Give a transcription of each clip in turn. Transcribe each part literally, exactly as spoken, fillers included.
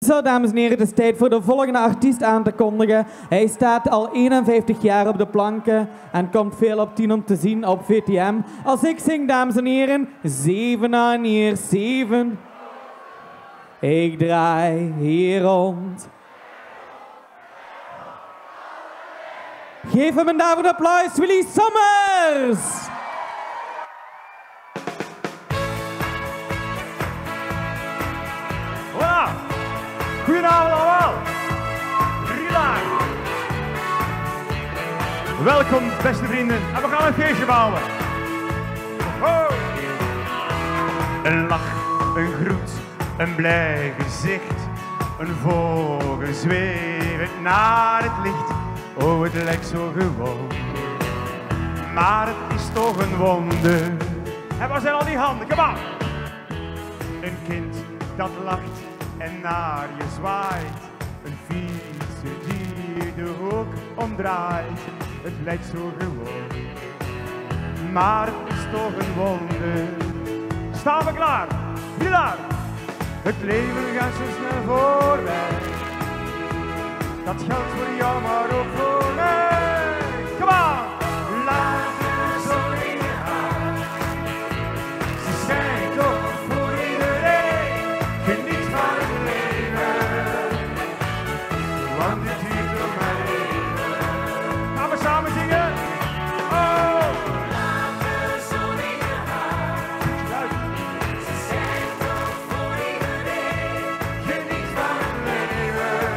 Zo, dames en heren, het is tijd voor de volgende artiest aan te kondigen. Hij staat al eenenvijftig jaar op de planken en komt veel op tien om te zien op V T M. Als ik zing, dames en heren, zeven aan hier, zeven. Ik draai hier rond. Geef hem een daarvoor applaus, Willy Sommers! Voilà! Goedenavond allemaal! Relax! Welkom, beste vrienden. En we gaan een feestje bouwen. Oh. Een lach, een groet, een blij gezicht. Een vogel zwevend naar het licht. Oh, het lijkt zo gewoon. Maar het is toch een wonder. En waar zijn al die handen? Kom aan! Een kind dat lacht en naar je zwaait. Een fietser die de hoek omdraait. Het lijkt zo gewoon, maar het is toch een wonder. Staan we klaar? Pilar! Het leven gaat zo snel voorbij. Dat geldt voor jou, maar ook voor mij. Kom aan! Laat de zon in je haar. Ze schijnt toch voor iedereen. Geniet van het leven, want het duurt nog maar even. Gaan we samen zingen? Oh! Laat de zon in je haar. Ze schijnt toch voor iedereen. Geniet van het leven,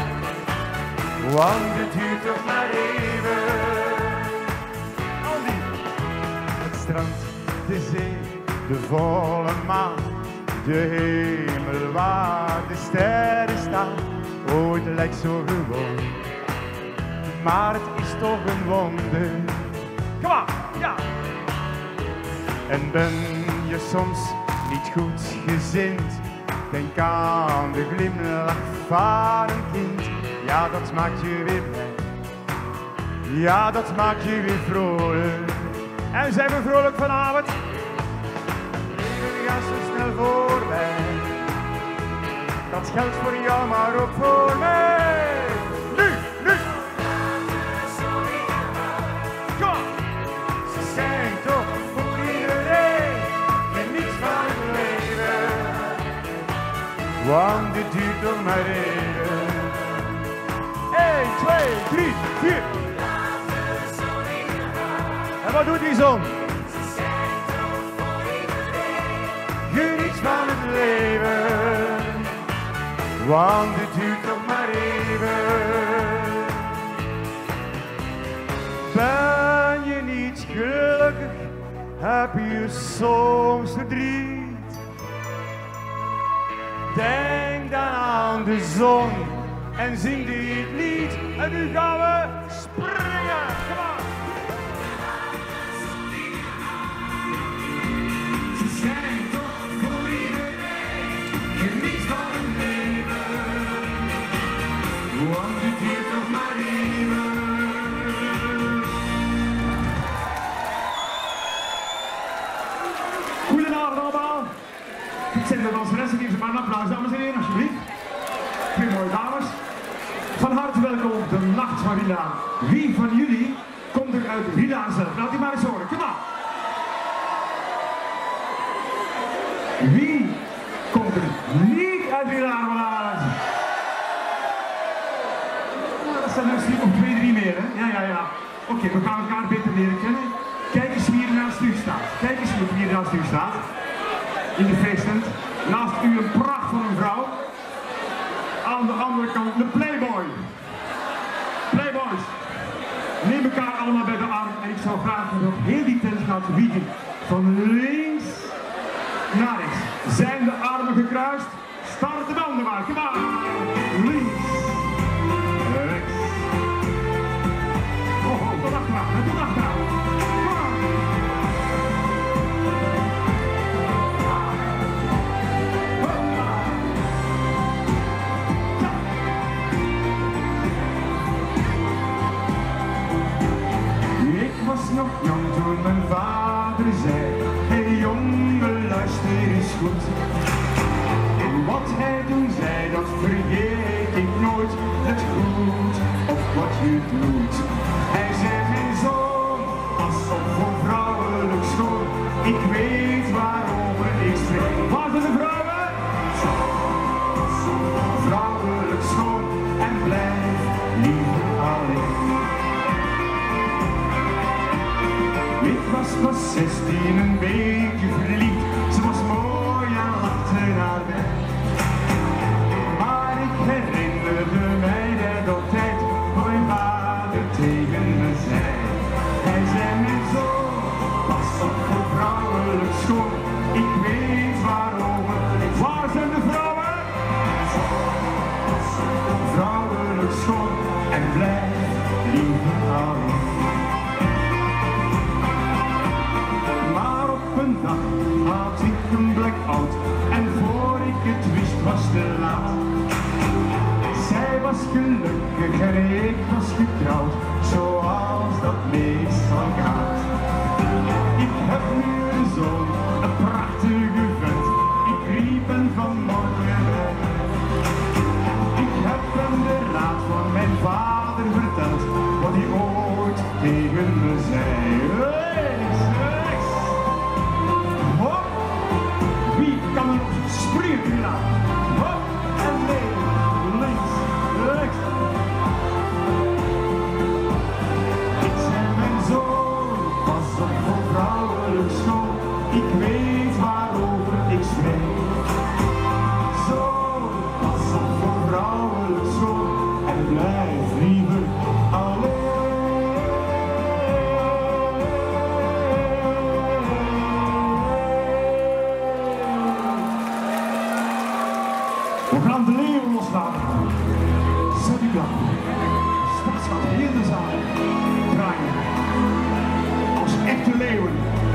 want het duurt toch maar even. Aldi. Het strand, de zee, de volle maan. De hemel waar de sterren staan. Oh, het lijkt zo gewoon, maar het is toch een wonder. Kom aan, ja! En ben je soms niet goed gezind? Denk aan de glimlach van een kind. Ja, dat maakt je weer blij. Ja, dat maakt je weer vrolijk. En zijn we vrolijk vanavond? Gaat zo snel voorbij. Dat geldt voor jou, maar ook voor mij. Nu, nu! Kom on! Ze zijn toch voor iedereen. Geniet van het leven, want dit duurt toch maar even. één, twee, drie, vier. En wat doet die zon? Geniet van het leven, want het duurt nog maar even. Ben je niet gelukkig, heb je soms verdriet. Denk dan aan de zon en zing dit lied. En nu gaan we springen, kom aan. Want het duurt nog maar even. Goedenavond allemaal. Ik zit met de danseressen, geef ze maar een applaus, dames en heren, alsjeblieft. Goedemorgen dames. Van harte welkom op de Nacht van Rila. Wie van jullie komt er uit Rila zelf? Laat die maar eens horen, kom maar. Wie komt er niet uit Rila? Dat zijn dus nog twee, drie meer, hè? Ja, ja, ja. Oké, okay, we gaan elkaar beter leren kennen. Kijk eens wie er naast u staat. Kijk eens wie er naast u staat. In de feesttent. Naast u een pracht van een vrouw. Aan de andere kant de playboy. Playboys. Neem elkaar allemaal bij de arm en ik zou graag nog heel die tent gaan wiegen. Van links naar rechts. Zijn de armen gekruist? Start de banden maar. Kom maar. Links. Tot achteraan, tot achteraan. Ik was nog jong toen mijn vader zei: hey jongen, luister eens goed. En wat hij toen zei, dat vergeet het doet. Hij zei mijn zoon, pas op voor vrouwelijk schoon. Ik weet waarover ik spreek. Waar zijn de vrouwen? Vrouwelijk schoon en blijf liever alleen. Ik was pas zestien, een beetje verliefd. Ze was mooi en lachte naar mij. Maar ik herinnerde mij dat tijd wat mijn vader tegen me zei. Hij zei mijn zoon, pas op voor vrouwelijk schoon. Ik weet waarover. Waar zijn de vrouwen? Vrouwelijk schoon en blijf liever alleen. Maar op een dag had ik een blackout en voor ik het wist was te laat. Zij was gelukkig en ik was getrouwd, zoals dat meestal gaat. Ik heb nu een zoon, een prachtige vent, ik riep hem vanmorgen bij. Ik heb hem de raad van mijn vader verteld, wat hij ooit tegen me zei. Rechts, rechts, hop, wie kan er op springen laten? Hop en nee, links, rechts. Ik zei mijn zoon, pas op voor vrouwelijk schoon, ik weet waarover ik spreek. Zoon, pas op voor vrouwelijk schoon en blijf liever alleen. We gaan de leeuw loslaten. Zet u klaar. Straks gaat heel de zaal draaien. Als echte leeuwen.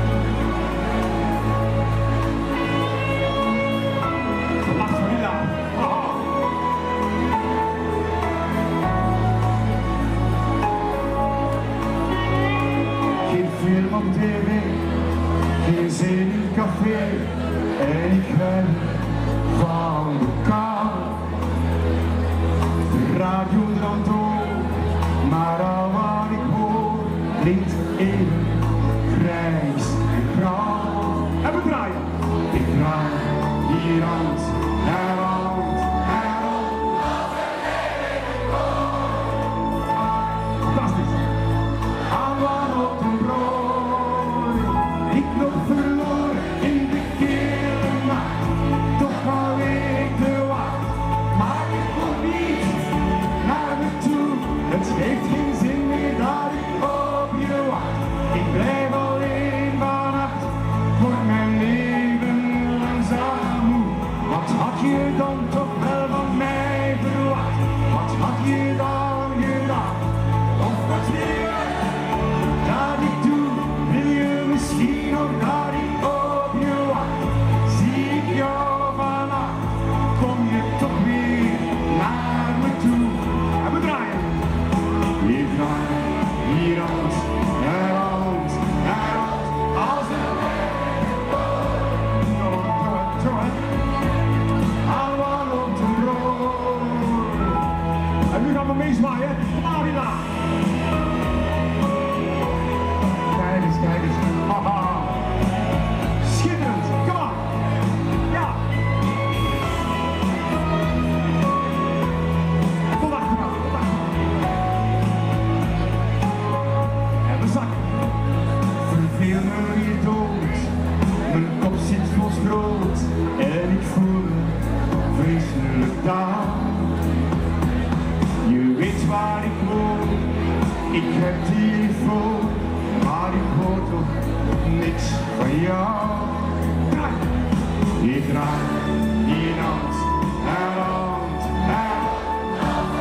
Verlaat Vanilla. Haha. Geen film op tv, geen zin in het café. En ik ben van de kou. De radio brandt op, maar al wat ik hoor klinkt even grijs en grauw. En we draaien. Ik draai hier hand en hand en hand. Fantastisch. Aan wat op een brood. Ik nog verloren in de kille nacht. Toch hou ik de wacht. Maar ik kom niet naar me toe. Het heeft geen zin meer dat ik op je wacht. Ik blijf alleen vannacht. Wordt mijn leven langzaam moe. Wat had je dan toch wel van mij verwacht? Wat had je dan gedacht? Of wat wil je dat ik doe? Wil je misschien nog dat ik op je wacht? Zie ik jou vannacht? Kom je toch weer naar me toe? En we draaien. Ik ga hier hand en hand en hand als een zo, zo, zo, allemaal op de brood. En nu gaan we meezwaaien. Marina. Kijk eens, kijk eens. Haha. Schitterend. Kom aan. Ja. Kom achteraan, kom achteraan. En we zakken. Verveel me weer dood. Mijn kop zit vol schroot. En ik voel me vreselijk down. Je weet waar ik woon. Ik heb telefoon. Maar ik hoor toch niks van jou. Draai. Ik draai hier hand en hand en hand.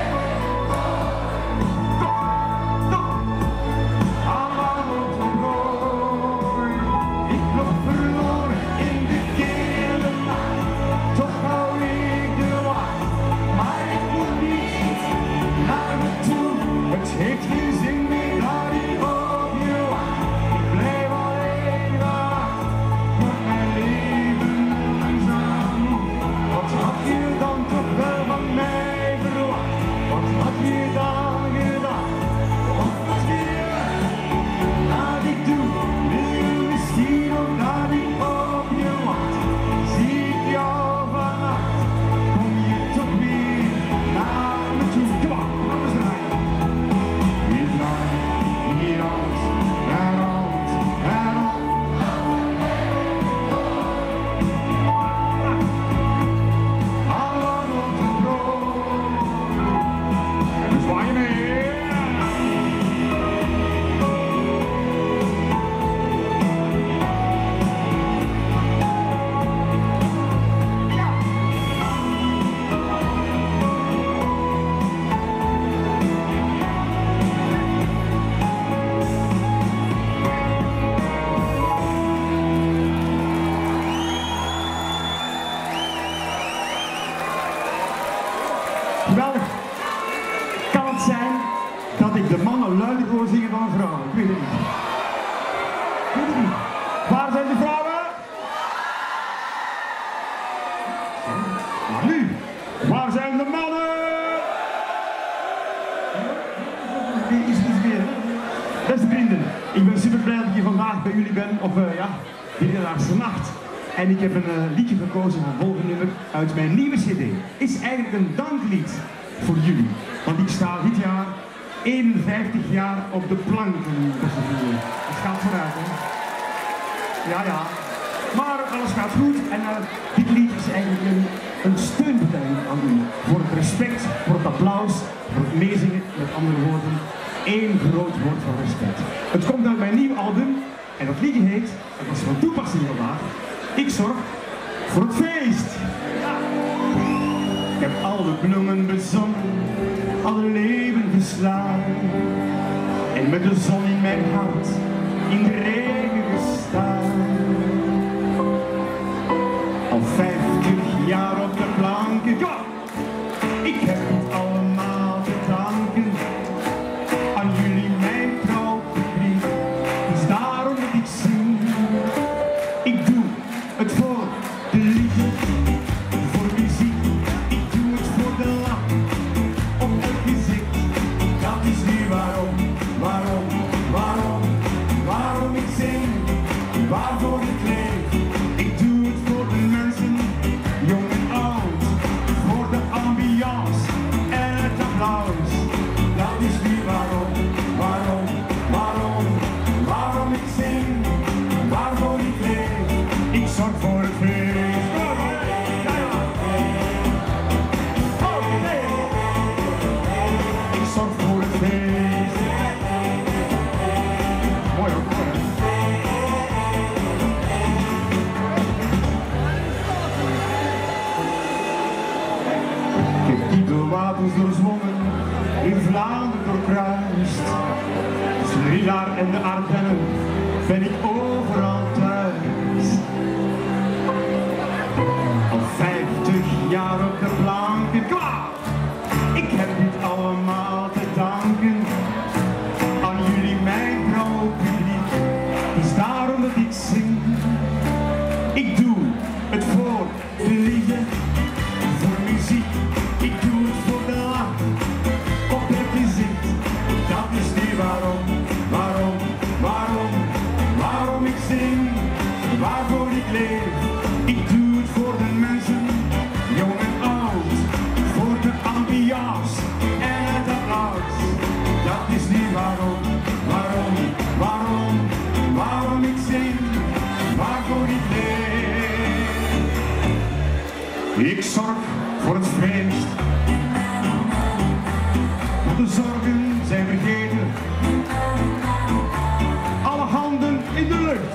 Top, top. Allemaal op de brood. Ik loop verloren in de kille nacht. Toch hou ik de wacht. Maar ik moet niet naar me toe. Het heeft geen zin meer dat ik op je wacht. Ik blijf alleen vannacht. Wordt mijn leven langzaam moe. Wat had je dan toch wel van mij verwacht? Wat had je dan gedaan? Geweldig. Kan het zijn dat ik de mannen luider hoor zingen dan vrouwen? Ik weet het niet. Ik weet het niet. Waar zijn de vrouwen? Maar nu, waar zijn de mannen? Is iets meer. Beste vrienden, ik ben super blij dat ik hier vandaag bij jullie ben op uh, ja, Middeleeuwse Nacht. En ik heb een uh, liedje gekozen van volgende nummer uit mijn nieuwe cd. Is eigenlijk een danklied voor jullie. Want ik sta dit jaar eenenvijftig jaar op de planken, beste vrienden. Het gaat vooruit, hè? Ja, ja. Maar alles gaat goed en uh, dit lied is eigenlijk een, een steunbetuiging aan jullie. Voor het respect, voor het applaus, voor het meezingen, met andere woorden. Eén groot woord van respect. Het komt uit mijn nieuwe album en dat liedje heet, en dat is van toepassing vandaag, Ik zorg voor het feest. Ja. Ik heb al de bloemen bezongen, alle leven geslaan. En met de zon in mijn hart, in de regen gestaan. Al vijftig jaar op de planken, ja. Ik heb het allemaal te danken aan jullie, mijn trouw publiek. Dus daarom dat ik zing. Ik doe het voor de liefde, voor muziek. Ik doe het voor de lach op elk gezicht. Dat is nu waarom, waarom, waarom, waarom ik zing, waarvoor ik leef. Ik doe het voor de mensen, jong en oud, voor de ambiance en het applaus. Dat is nu waarom, waarom, waarom, waarom ik zing, waarvoor ik leef. Ik zorg voor het feest. Oh, nee. Ik zorg voor het feest. Mooi hoor, mooi hoor. Ik heb diepe waters doorzwommen, in Vlaanderen doorkruist. Tussen Rillard en de Ardennen ben ik overal thuis. Al vijftig jaar op de planken, klaar! Ik heb dit allemaal te danken aan jullie, mijn trouw publiek. Het is daarom dat ik zing. Ik doe het voor de liefde, voor muziek. Ik doe het voor de lach op het gezicht. Dat is nu waarom, waarom, waarom, waarom ik zing, waarvoor ik leef. Ik doe het voor de mensen, jong en oud, voor de ambiance en het applaus. Dat is nu waarom, waarom, waarom, waarom ik zing, waarvoor ik leef. Ik zorg voor het feest. De zorgen zijn vergeten. Alle handen in de lucht.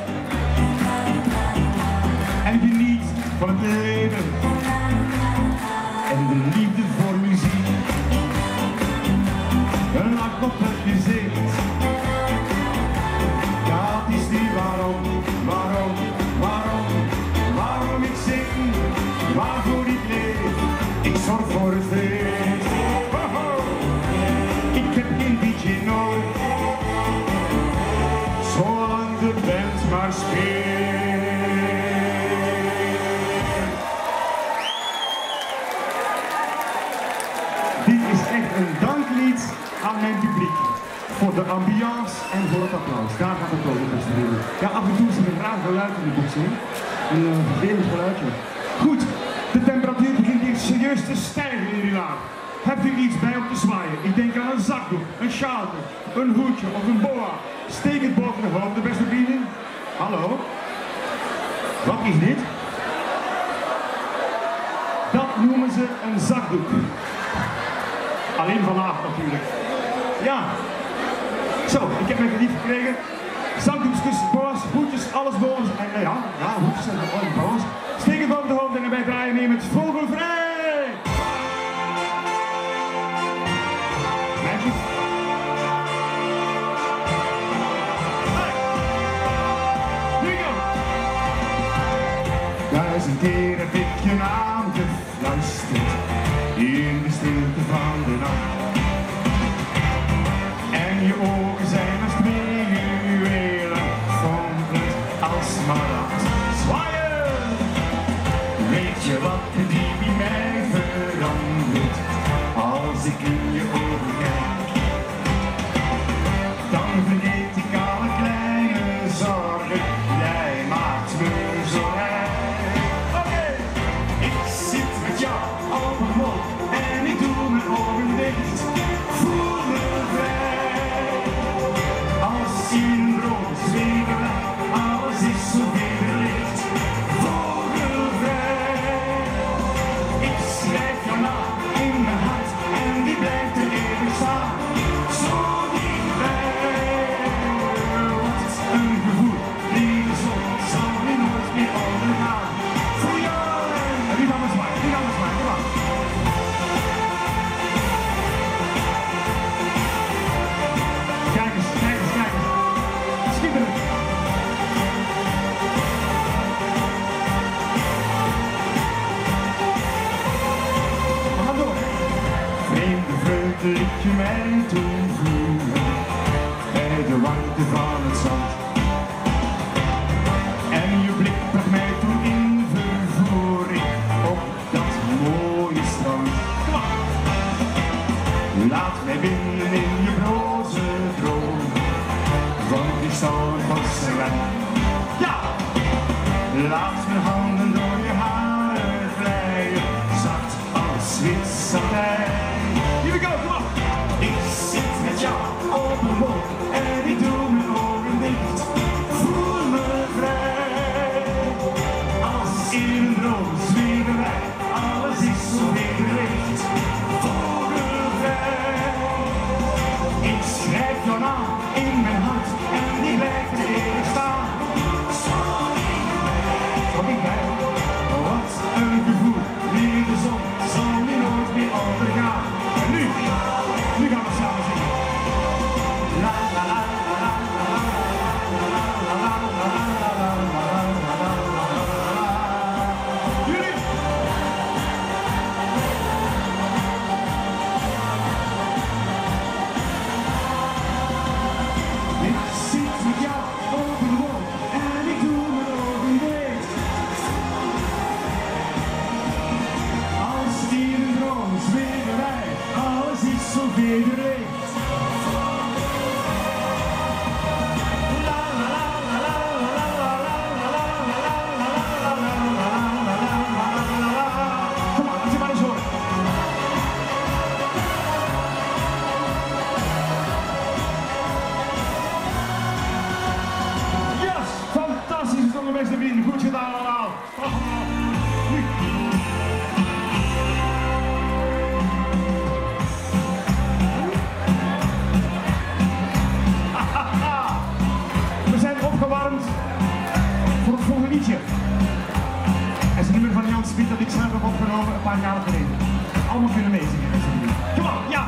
En geniet van het leven. En de liefde voor muziek. Een lach op het gezicht. Dat is niet waarom, waarom, waarom, waarom ik zing, waarvoor ik leef. Ik zorg voor het feest. Oh, oh. Ik heb geen D J nodig, zolang de band maar speelt. Dit is echt een danklied aan mijn publiek. Voor de ambiance en voor het applaus. Daar gaat het over, beste vrienden. Ja, af en toe is er een raar geluid in de box, hè? Een uh, vervelend geluidje. Goed, de temperatuur begint hier serieus te stijgen in die laag. Hebt u iets bij om te zwaaien? Ik denk aan een zakdoek, een sjaaltje, een hoedje of een boa. Steek het boven de hoofd, de beste vrienden. Hallo? Wat is dit? Dat noemen ze een zakdoek. Alleen vanavond natuurlijk. Ja. Zo, ik heb mijn geliefd gekregen. Zakdoekjes, boa's, hoedjes, alles boven. En uh, ja, ja, hoedjes en oh, boa's. Steek het boven de hoofd en daarbij draaien mee met Vogelvrij. Meisjes. Here we go. Duizend keer heb ik je naam gefluisterd in de stilte van ik in je ogen kijk. Dan vergeet ik alle kleine zorgen, jij maakt me zo rijk. Oké, ik zit met jou op een wolk en ik doe mijn ogen dicht. Voel me vrij, als in een droom zweven wij, alles is zo wederlicht. Vogelvrij, ik schrijf jouw naam in mijn hart en die blijft er eeuwig staan. Zo dichtbij, wat een gevoel, lieve zon zal nu nooit meer ondergaan. Voor jou en wie kan me zwaaien, wie kan me zwaaien, kom maar. Kijk eens, kijk eens, kijk eens. Schitterend. We gaan door. Vreemde vreugde liet je mij toen voelen, bij de warmte van het zand. En je blik bracht mij toen in vervoering op dat mooie strand. Kom aan. Laat mij binnen in je broze droom, van kristal en porselein. Ja! Laat mijn handen door je haren glijden, zacht als wit satijn. Here we go, kom op! Ik zit met jou op een wolk en ik doe mijn ogen dicht. Voel me vrij, als in een droom zweven wij, alles is zo wederlicht. Vogelvrij, ik schrijf jouw naam in mijn hart en die blijft er eeuwig staan. Zo dichtbij, wat een gevoel, lieve zon zal nu nooit meer ondergaan. En nu, nu gaan we samen zingen. La la la la la la la la la la la la. Jullie! Ik zit met jou op een wolk en ik doe mijn ogen dicht. Als in een droom zweven wij, alles is zo wederlicht. La la la la la la la la la la la. Kom maar, laat je maar eens horen. Yes, fantastisch gezongen beste vrienden, goed gedaan allemaal. Nu. We zijn opgewarmd voor het volgende liedje. Het is een nummer van Jan Smit dat ik zelf heb opgenomen een paar jaar geleden. Allemaal kunnen meezingen. Kom op, ja!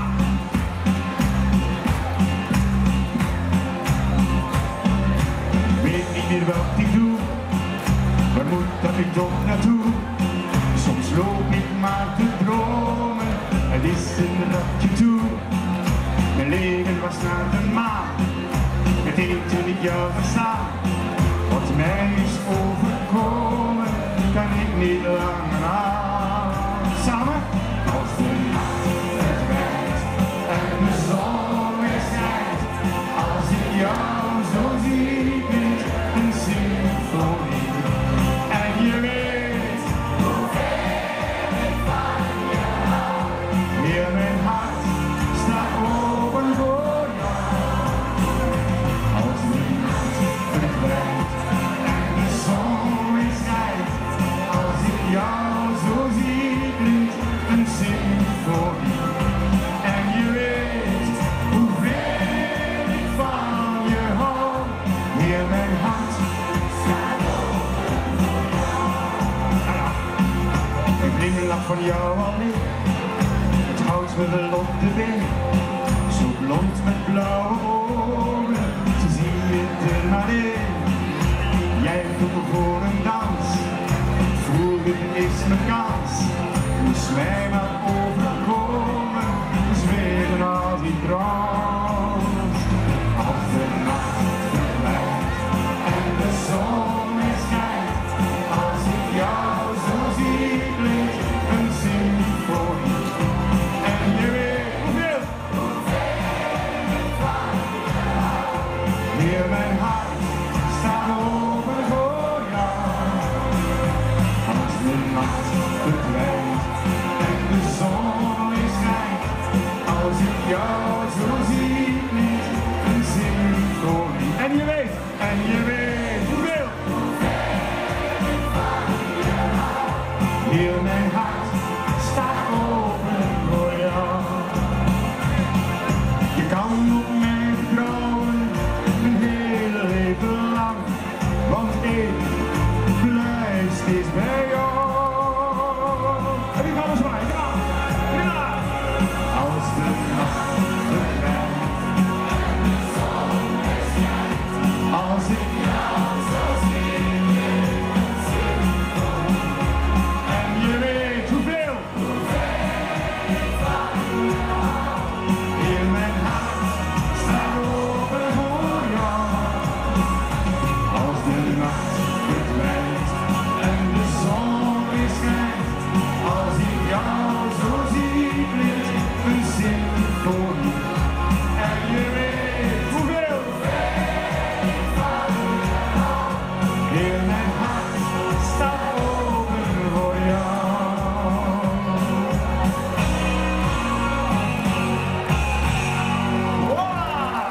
Weet niet meer wat ik doe, waar moet dat ik toch naartoe? Soms loop ik maar te dromen, het is een ratje toe. Mijn leven was naar de maan, meteen toen ik jou verstaan. Wat mij is overkomen, kan ik niet langer aan. Samen? Als de nacht verdwijnt en de zon weer schijnt, als ik jou zo zie, klinkt een symfonie. En je weet hoeveel ik van je hou. Heel mijn hart staat open voor jou. Als de nacht verdwijnt en de zon weer schijnt, als ik jou zo zie, klinkt een symfonie. En je weet hoeveel ik van je hou. Heel mijn hart staat open voor jou. Een glimlach van jou alleen, het houdt me wel op de been. Zo blond met blauwe ogen, zo zie je er maar in. Jij vroeg voor een dans, voel dit is mijn kans. Moest mij maar overkomen, zweren als die trance. Als de nacht verdwijnt en de zon weer schijnt, als ik jou zo zie, klinkt een symfonie. En je weet Als ik jou zo zie, niet een symfonie. En je weet, en je weet hoeveel. Heel mijn hart staat open voor jou. Je kan op mij vertrouwen, een hele leven lang. Want ik blijf steeds bij jou. En ik ga er zwaaien, ja, ja. Als de nacht verdwijnt, als ik jou zo zie, en je weet hoeveel, in mijn hart staat open voor jou. Als de nacht verdwijnt en de zon weer schijnt, als ik jou zo zie, klinkt een symfonie. En je weet hoeveel, heel mijn hart staat open voor jou. Voilà!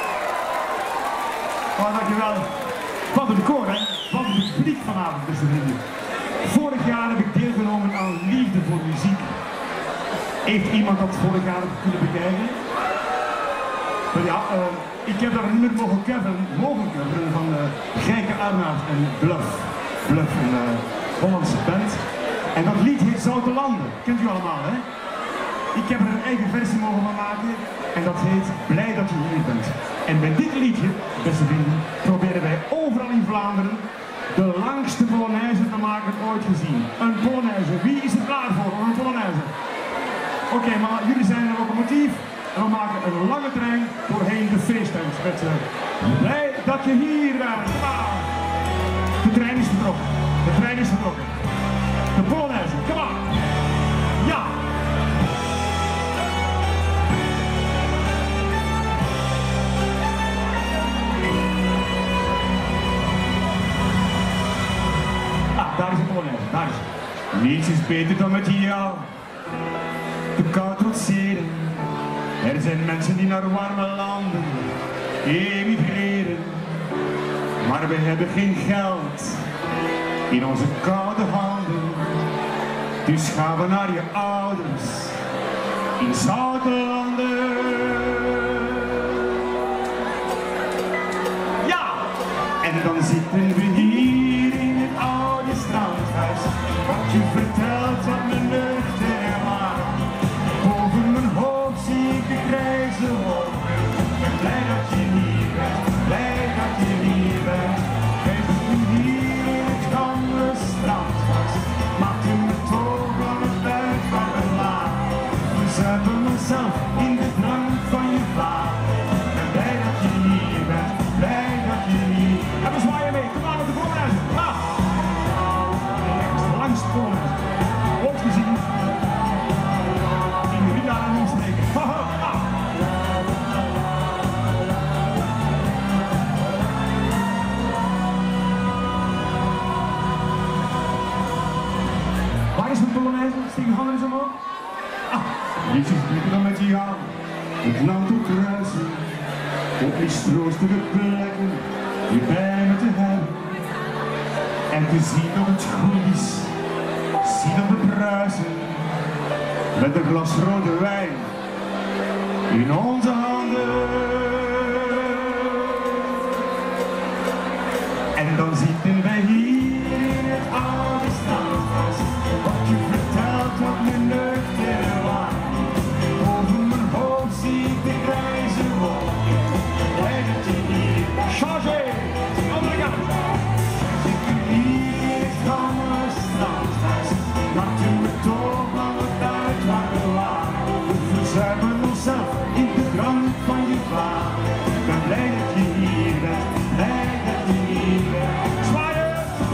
Oh, dankjewel. Wat een koor, hè? Wat een publiek vanavond, beste vrienden. Vorig jaar heb ik deelgenomen aan Liefde voor Muziek. Heeft iemand dat vorig jaar kunnen bekijken? Maar ja, uh, ik heb daar een nummer mogen coveren, mogen coveren van uh, Gijke Arnaert en Bluff. Bluff, een uh, Hollandse band. En dat lied heet Zoute Landen. Kent u allemaal, hè? Ik heb er een eigen versie mogen van maken. En dat heet Blij dat je hier bent. En met dit liedje, beste vrienden, proberen wij overal in Vlaanderen de langste Polonaise te maken ooit gezien. Een Polonaise. Wie is er klaar voor om een Polonaise? Oké, okay, maar jullie zijn een locomotief. En we maken een lange trein doorheen de feesttent. Met uh, blij dat je hier bent. Ah. De trein is vertrokken. De trein is vertrokken. De Polonaise, kom aan. Ja. Ah, daar is de Polonaise, daar is het. Niets is beter dan met jou te kou trotseren. Er zijn mensen die naar warme landen emigreren. Maar we hebben geen geld in onze koude handen. Dus gaan we naar je ouders in zoute landen. Ja! En dan zitten we hier in het oude strandhuis. Wat je vertelt wat me nuchter maakt. Boven mijn hoofd zie ik de grijze wolken. Ik ben blij dat je hier bent, blij dat je hier bent. Wij zitten hier in het gamle strandhuis. Maakt u me toch van het uit van het laag. We zuipen onszelf in de drank van je vader. Ik ben blij dat je hier bent, blij dat je hier bent. En we zwaaien mee, kom aan met de Polonaise. Ah! De langste Polonaise. Ooit gezien. In de Villa en omstreken. Haha! Ah! Waar is mijn Polonaise? Steek je handen eens omhoog. Ah! Liefjes blikken dan met jou. Het land ook kruisen. Op mistroostige plekken. Je bij me te hebben. En te zien dat het goed is. Zie dat we bruisen. Met een glas rode wijn. In onze handen. En dan zitten wij hier in het oude strandhuis. Wat je vertelt wat me nuchter waard. Boven mijn hoofd zie ik de grijze wolken. Blij dat je hier bent. Chargé! Andere kant! Zitten hier in het gamle strandhuis. Maakt u me toch van het uit waar we waren. We verzuipen onszelf in de drank van je vader. Ik ben blij dat je hier bent, blij dat je hier bent. Zwaaien!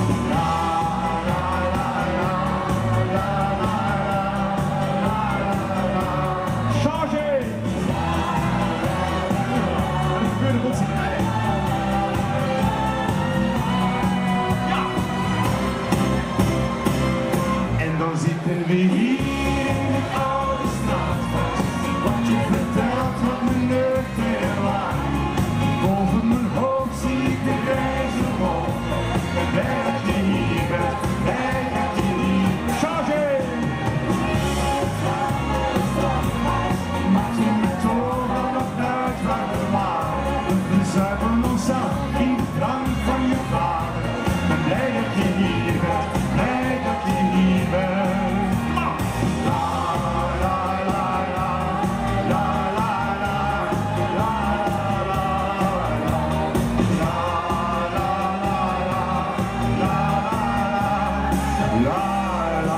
Rosa, in de drank van je vader. Ben blij dat je hier bent, blij dat je hier bent. La la la la, la la la, la la la, la la la, la la la, la.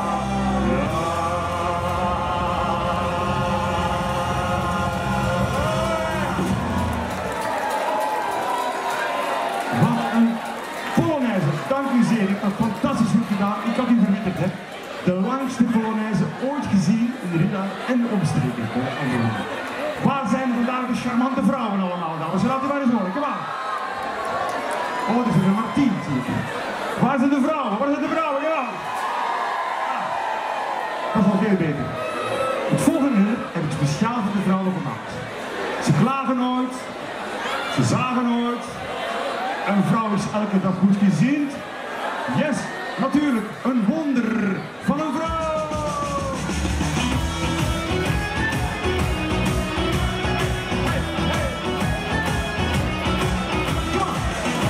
Wat een Polonaise, dank u zeer. Ik heb het fantastisch goed gedaan. Ik had u verwittigd, hè. De langste Polonaise ooit gezien in Rida en de omstreken. Waar zijn vandaag de charmante vrouwen allemaal, dames? Laat u maar eens horen, kom aan. Oh, dat is er maar tien, zie ik. Waar zijn de vrouwen? Waar zijn de vrouwen? Kom aan. Ah, dat is al veel beter. Het volgende uur heb ik speciaal voor de vrouwen gemaakt. Ze klagen nooit, ze zagen nooit. Een vrouw is elke dag goed gezind. Yes, natuurlijk, een wonder van een vrouw. Hey, hey. Kom aan.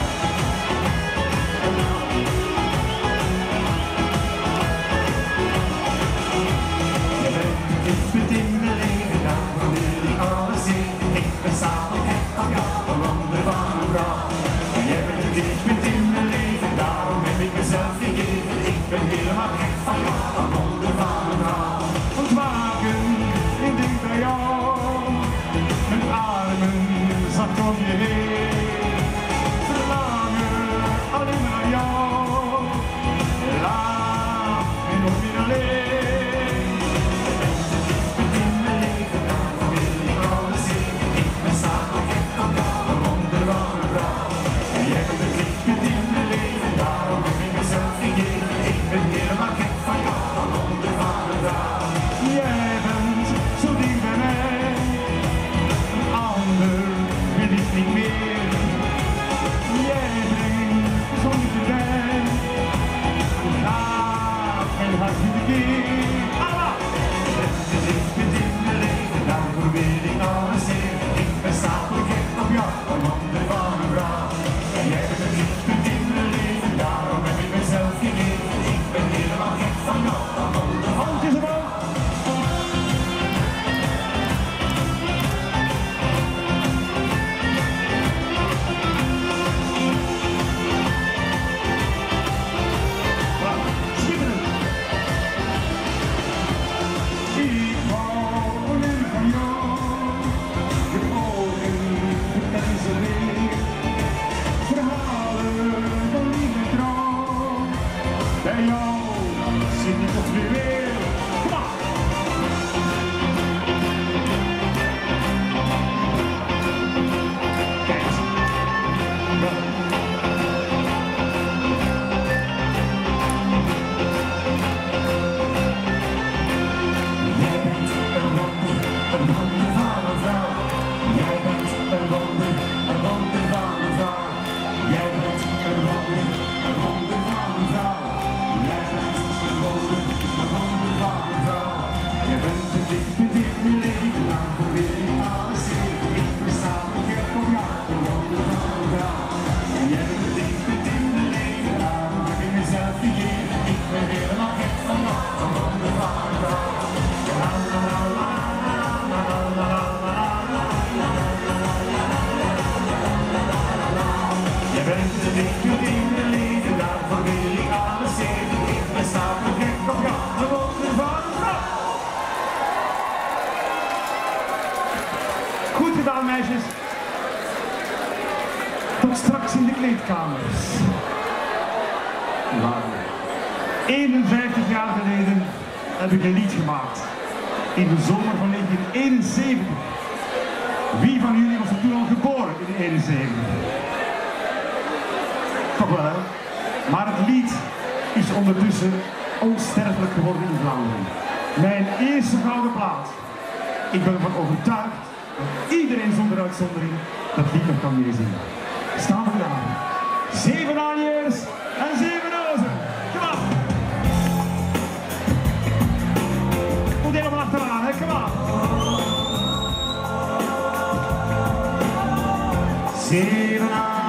Je bent iets met in mijn leven, daarvoor wil ik alles zien. Ik ben samen gek van jou, een wonder van een vrouw. Jij bent het lichtpunt in mijn leven, daarom heb ik mezelf gegeven. Ik ben helemaal gek van jou, een wonder van een vrouw. Ontwaken, ik denk bij jou, mijn armen zacht om je heen. Verlangen alleen maar aan jou, laat me nog niet alleen. Je bent het lichtpunt in mijn leven, daarom wil ik alles zien. Ik ben samen gek van jou, een wonder van een vrouw. Jij bent het lichtpunt in mijn leven, daarom heb ik mezelf gegeven. Ik ben helemaal gek van jou, een wonder van een vrouw. Jij bent zo dicht bij mij, een ander wil ik niet meer. Jij brengt zon erbij, en gaat mijn hart in de keer. Allah! Je bent het lichtpunt in mijn leven, daarvoor wil ik alles zien. Ik ben stapel gek op jou, een wonder van een vrouw. Jij bent het lichtpunt in mijn leven, daarom heb ik mezelf gegeven. Ik ben helemaal gek van jou, een wonder van een vrouw. Schitterend. Ik hou alleen van jou, je ogen, en ze weer. Verhalen van liefde en trouw, bij jou zit ik op weer weer. Kom aan! Kijk eens. Jij bent een wonder, een wonder van een vrouw. Jij bent een wonder, een wonder van een vrouw. Jij bent een wonder, een wonder van een vrouw. Jij bent een wonder, een wonder van een vrouw. Jij bent het lichtpunt in mijn leven, daarvoor wil ik alles zien. Ik ben samen gek op jou, een wonder van een vrouw. Jij bent het lichtpunt in mijn leven, daarom heb ik mezelf gegeven. Ik ben helemaal gek van jou, een wonder van een vrouw. La la la la la la la la la. Je bent het lichtpunt in mijn leven, daarvoor wil ik alles geven. Ik ben stapel gek op jou, een wonder van een vrouw. Goed gedaan, meisjes. Tot straks in de kleedkamers. eenenvijftig jaar geleden heb ik een lied gemaakt. In de zomer van negentien eenenzeventig. Wie van jullie was er toen al geboren in eenenzeventig? Toch wel, hè? Maar het lied is ondertussen onsterfelijk geworden in Vlaanderen. Mijn eerste gouden plaat. Ik ben ervan overtuigd dat iedereen zonder uitzondering dat lied nog kan meezingen. Staan we daar. Zeven aanjers en zeven ozen. Kom op. Moet helemaal achteraan, hè? Kom op. Zeven aanjers.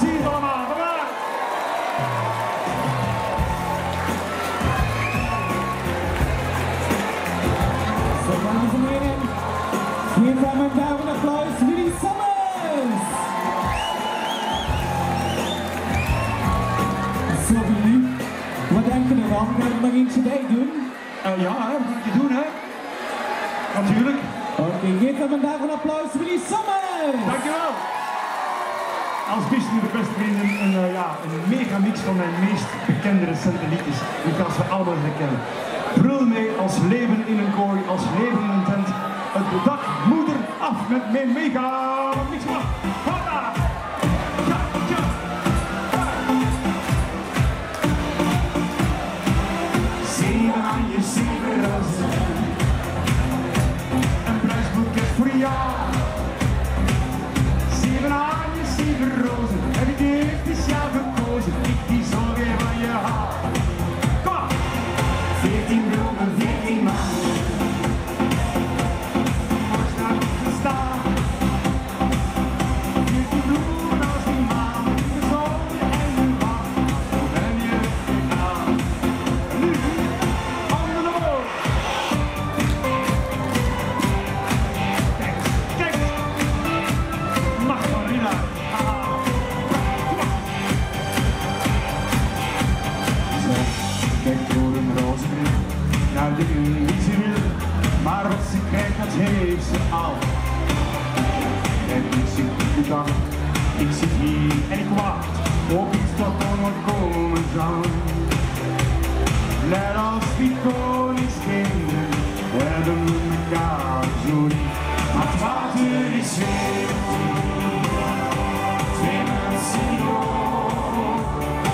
zie het allemaal. Kom maar. Zo, dames en heren, geef hem een duim en applaus, Willy Sommers! Zo, Willy, wat denk je ervan? Kan ik er nog eentje bij doen? Uh, ja, hè, wat moet je doen, hè? Natuurlijk. Oké, okay, geef hem een duim en applaus, Willy Sommers! Dankjewel. Als beste de beste vrienden, een, uh, ja, een mega mix van mijn meest bekende recente liedjes. Die kan ze allemaal herkennen. Brul mee als leven in een kooi, als leven in een tent. Het dak moeder af met mijn mega mix. Hoppa! Ja, ja. Zeven aan je zeven rozen. Een prijsboeket voor jou. Zeven aan je zeven rozen. Heb ik dit is jou gekozen. Ik die zorgen van je hart. Kom maar! Veertien bloemen, veertien maanden. Voor staat te staan. Veertien bloemen als die maan. De zon en de maan. Hoe ben je gedaan? Nu, handen omhoog. Kijk, kijk. Nacht van Rina. Kijk door een roze bril naar de wie ze wil, maar wat ze krijgt dat heeft ze al. En ik zit de dag, ik zit hier en ik wacht op iets dat er nog komen zal. Net als die koningskinderen hebben we elkaar zo lief, maar het water is weer twee mensen door.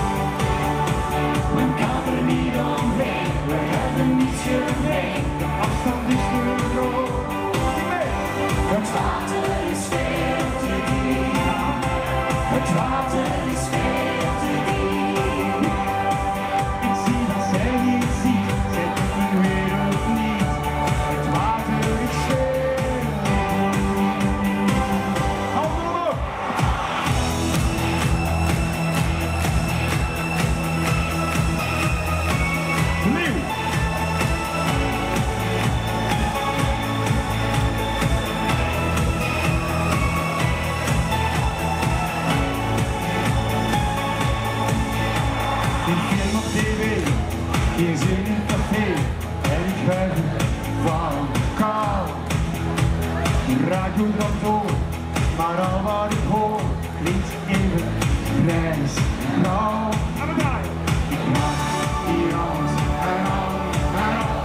Men kan er niet omheen, we hebben niets gemeen. De afstand is te groot. Het water is veel te diep. Het water is veel te diep. Ik zie dat zij niet ziet, zij doet die wereld niet. Het water is veel te diep. Handen omhoog! Nieuw! Ik film op tv, hier zit in een café en ik ben van kou. De radio draait door, maar al wat ik hoor klinkt even grijs en grauw. Gaan we draaien! Ik maak hier alles en al en al.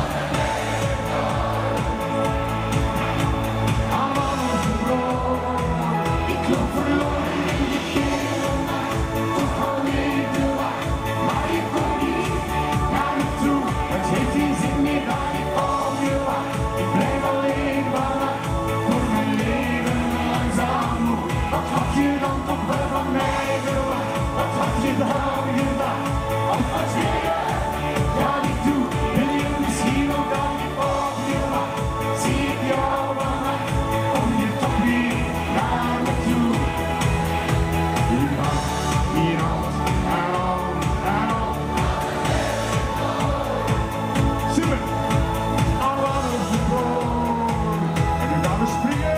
Allemaal onze brood. Ik loop verloren in de kille nacht. Toch hou ik de wacht, maar je komt niet naar me toe. Het heeft geen zin meer dat ik op je wacht. Ik blijf alleen vannacht, door mijn leven langzaam moe. Wat had je dan toch wel van mij verwacht? Wat had je dan gedacht? Of wat wil je dat ik doe? Wil je misschien ook dat ik op je wacht? Zie ik jou vannacht, kom je toch weer naar me toe? Ik maak hier alles en al en al. Super! Allemaal op de boom. En nu gaan we springen.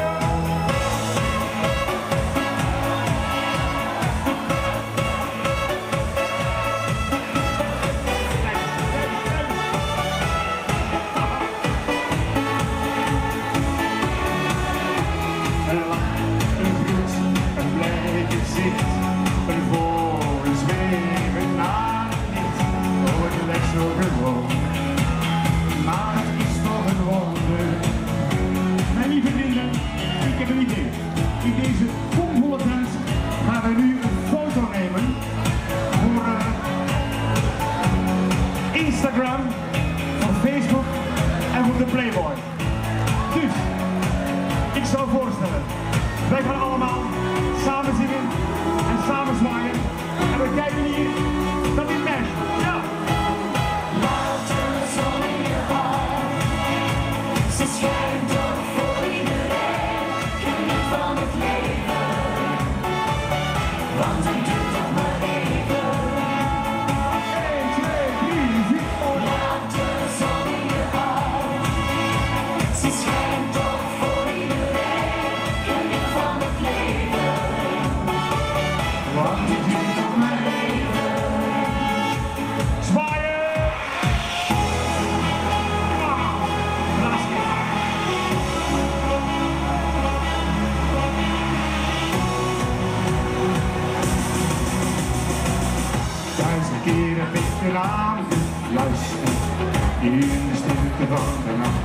Een lach, een groet, een blij gezicht, een volle zweven naar het licht. Oh, het lijkt zo gewoon, maar het is toch een wonder. Mijn lieve vrienden, ik heb een idee. In deze bomvolle tent gaan we nu een foto nemen voor uh, Instagram, voor Facebook en voor de Playboy. Dus, ik zou voorstellen, wij gaan allemaal samen zingen en samen zwaaien. En we kijken hier naar die meisje. Ja! Later de zon in je hart, ze schijnt ook voor iedereen. Geniet van het leven, want wat je doet op mijn leven. Zwaaien! Ah, laatste keer. Duizend keer heb ik eraan gefluisterd in de stilte van de nacht.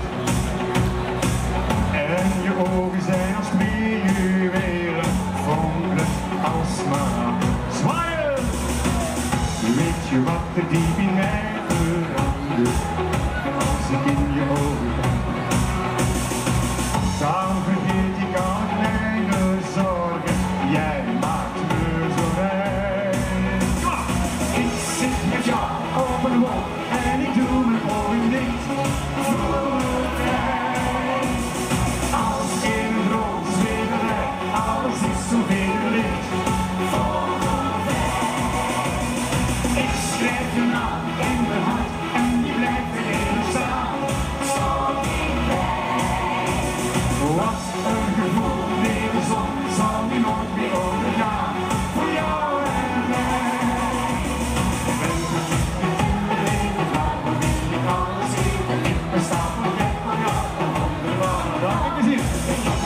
En je ogen zijn als twee juwelen, fonkelen als maan. Zwaaien! Weet je wat er diep in mij verandert als ik in je ogen kijk? Dan vergeet ik al mijn zorgen, jij maakt me zo rijk. Ik zit met jou op een wolk en ik doe mijn ogen dicht. Voel me vrij. Als in een grote zweverij, alles is zo licht. Voel me vrij. Ik schrijf je naam in mijn hart en die blijft er even staan. Zo dichtbij. Wat een gevoel, deze zon zal nu nooit meer ondergaan. Voor jou en mij. Ik ben verliefd in mijn leven, laat me wil ik alles zien. Ik ben stapel weg van jou, een wonderbare dag. Kijk eens hier.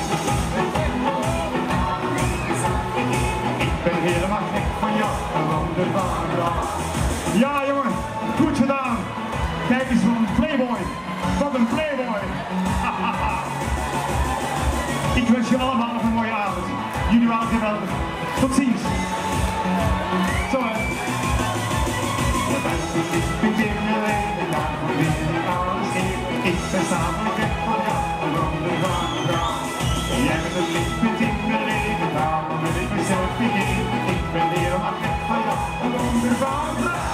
Ik ben helemaal gek van jou, een wonderbare dag. Ja jongen, goed gedaan. Kijk eens voor een playboy. Wat een playboy. Ik wens je allemaal nog een mooie avond. Jullie waren geweldig. Tot ziens. Zo hè. Je bent verliefd in mijn leven, daarvoor wil ik alles geven. Ik ben samen gek van jou, een wonderbare vrouw. Jij bent het lichtpunt in mijn leven, daarom wil ik mezelf begeven. Ik ben helemaal gek van jou, een wonderbare vrouw.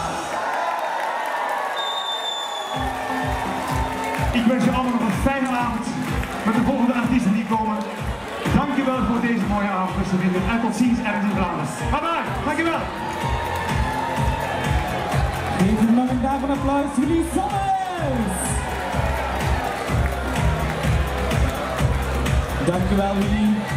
Ik wens je allemaal nog een fijne avond met de volgende artiesten die komen. Dankjewel voor deze mooie avond, beste vrienden. En tot ziens ergens in Vlaanderen. Bye bye, dankjewel. Geef hem nog een daarvan applaus voor die Sommers. Dankjewel Willy.